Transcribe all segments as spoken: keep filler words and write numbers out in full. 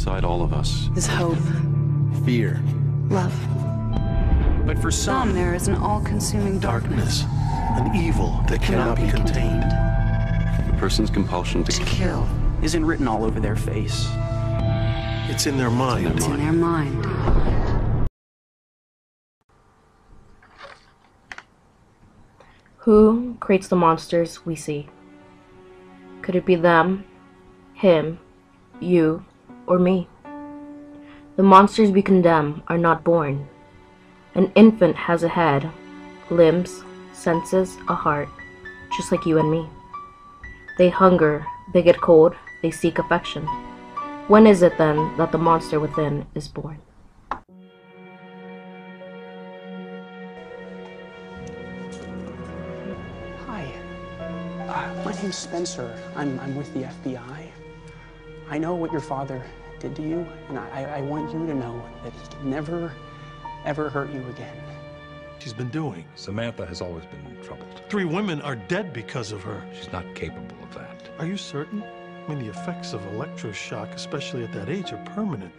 inside all of us is hope, fear, love. but for some, Some there is an all-consuming darkness, an evil that cannot be contained. a person's compulsion to to kill. Isn't written all over their face. It's in their mind. It's in their mind. Who creates the monsters we see? Could it be them, him, you, or me? The monsters we condemn are not born. An infant has a head, limbs, senses, a heart, just like you and me. They hunger, they get cold, they seek affection. When is it then that the monster within is born? Hi. Uh, my name's Spencer. I'm, I'm with the F B I. I know what your father did to you, and I, I want you to know that he can never, ever hurt you again. She's been doing. Samantha has always been troubled. Three women are dead because of her. She's not capable of that. Are you certain? I mean, the effects of electroshock, especially at that age, are permanent.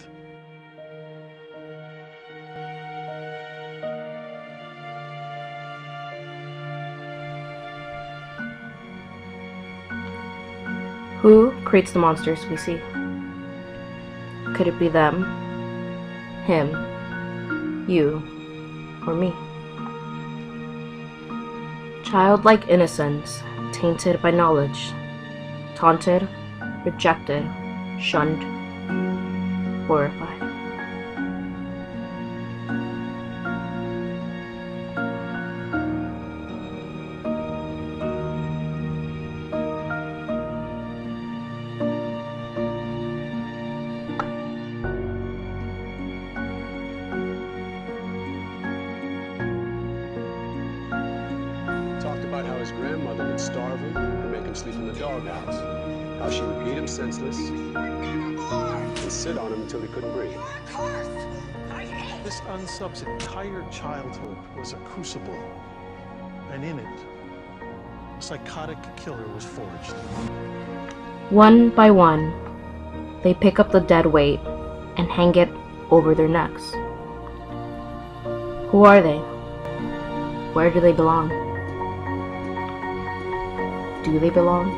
Who creates the monsters we see? Could it be them, him, you, or me? Childlike innocence, tainted by knowledge, taunted, rejected, shunned, horrified. Talked about how his grandmother would starve him and make him sleep in the doghouse. How she would beat him senseless and sit on him until he couldn't breathe. This unsub's entire childhood was a crucible, and in it, a psychotic killer was forged. One by one, they pick up the dead weight and hang it over their necks. Who are they? Where do they belong? Do they belong?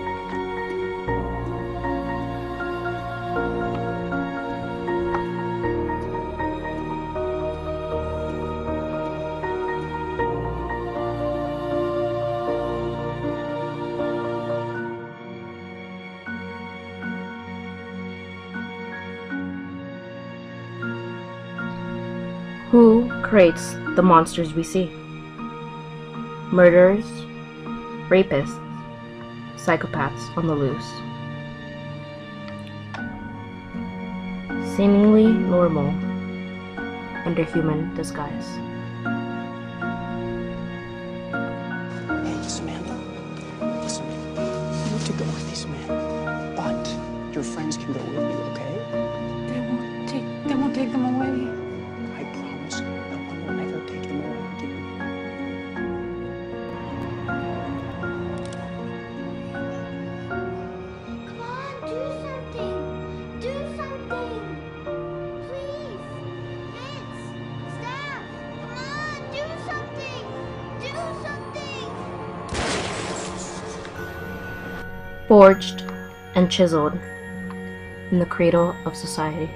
Who creates the monsters we see? Murderers, rapists, psychopaths on the loose. Seemingly normal under human disguise. Hey, Samantha, listen, you need to go with these men, but your friends can go with you, okay? They won't take, they won't take them away. I promise you, no one will ever take them away again. Come on, do something. Do something. Please. Vince, Steph, come on, do something. Do something. Forged and chiseled in the cradle of society.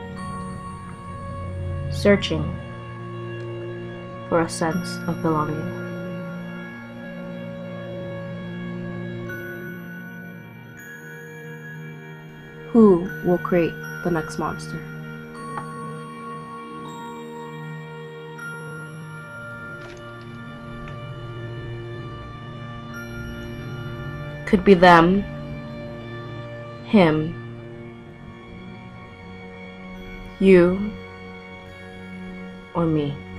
Searching for a sense of belonging. Who will create the next monster? Could be them, him, you, or me.